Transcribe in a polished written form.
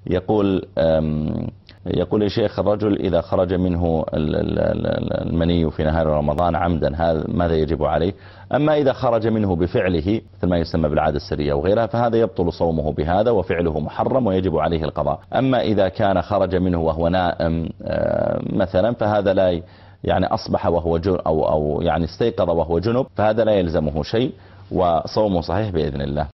يقول يا شيخ، الرجل إذا خرج منه المني في نهار رمضان عمدا، هذا ماذا يجب عليه؟ أما إذا خرج منه بفعله مثل ما يسمى بالعادة السرية وغيرها فهذا يبطل صومه بهذا وفعله محرم ويجب عليه القضاء. أما إذا كان خرج منه وهو نائم مثلا فهذا لا يعني أصبح وهو أو يعني استيقظ وهو جنب، فهذا لا يلزمه شيء وصومه صحيح بإذن الله.